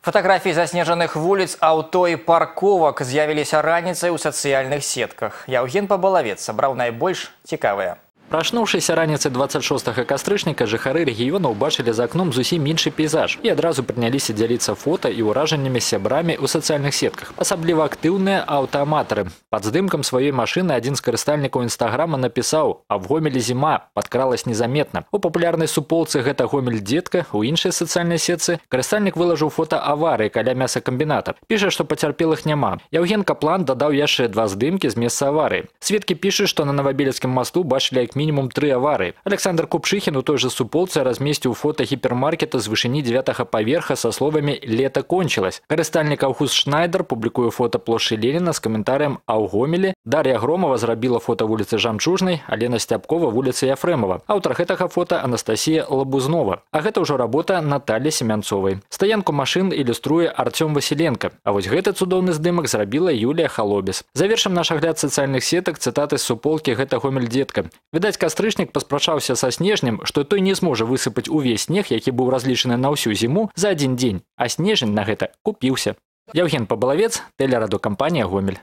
Фотографии заснеженных вулиц, аўто и парковак з'явіліся раніцай у сацыяльных сетках. Яўген Пабалавец сабраў найбольш цікавыя. Прачнуўшыся раніцай 26 кастрычніка жыхары рэгіёна ўбачылі за акном зусім іншы пейзаж і адразу прыняліся дзяліцца фота і ўражаннямі з сябрамі ў сацыяльных сетках. Асабліва актыўныя аўтааматары. Пад здымкам сваёй машыны адзін з карыстальнікаў інстаграма напісаў: «А в Гомелі зіма, падкралась незаметна». У папулярнай суполцы «Гэта Гомель, дзетка» у іншай сацыяльнай сетцы карыстальнік вылажыў фота аварыі каля мясакамбіната. Піша, што пацярпелых няма. Яўген Каплан дадаў яшчэ 2 здымкі з месца аварыі. Сведкі пішуць, што на Новабелецкім масту бачылі як мінімум 3 аварии. Александр Купшихин у той же суполцы разместил фото гипермаркета с вышыні 9-го поверха со словами «Лето кончилось». Карыстальник Август Шнайдер публикуе фото площади Ленина с комментарием «А ў Гомелі». Дарья Громова зрабіла фото улицы Жамчужнай, а Лена Стяпкова улицы Яфремова. Аўтар гэтага фото Анастасия Лабузнова. А гэта ўжо работа Натальи Семянцовой. Стаянку машин иллюструе Артем Василенко. А вось гэты цудоўны здымак зрабіла Юлия Холобес. Завершим наш агляд социальных сеток цитаты з суполкі «Гэта Гомель, дзетка». Відаць, кастрычнік паспрачаўся са снежнем, што той не зможа высыпаць увесь снег, які быў разлічаны на ўсю зіму за адзін дзень, а снежань на гэта купіўся. Яўген Пабалавец, тэлерадыёкампанія «Гомель».